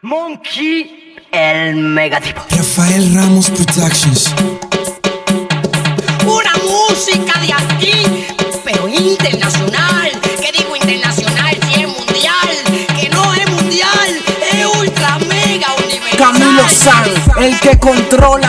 Monkey, el megatipo. Rafael Ramos Productions. Una música de aquí, pero internacional. ¿Qué digo internacional? Si es mundial, que no es mundial, es ultra mega universal. Camilo Sanz, el que controla.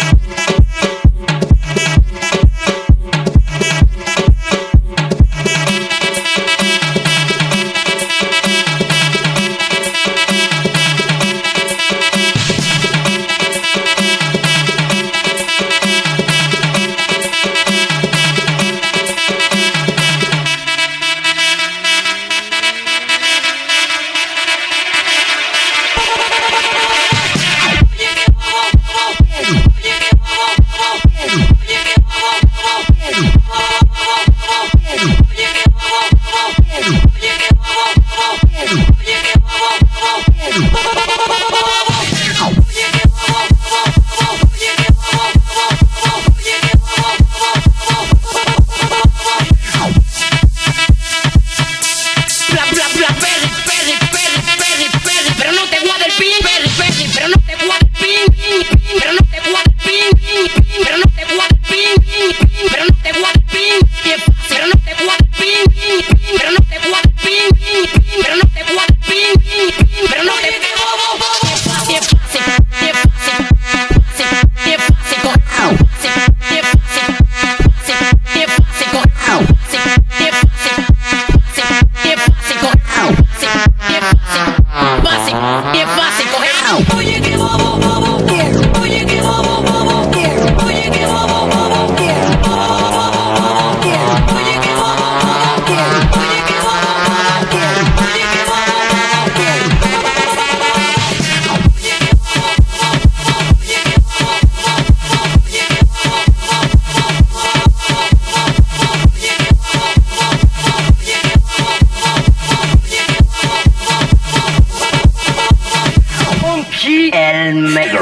El mega.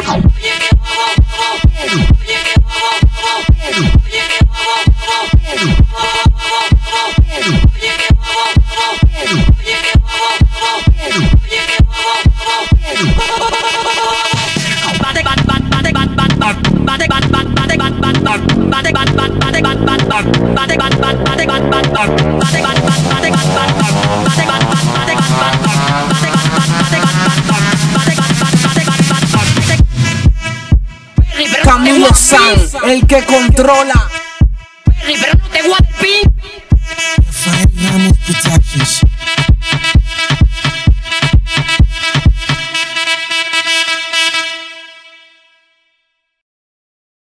Camilo Sanz, el que controla. Pero no te guardes. Rafael Ramos Productions.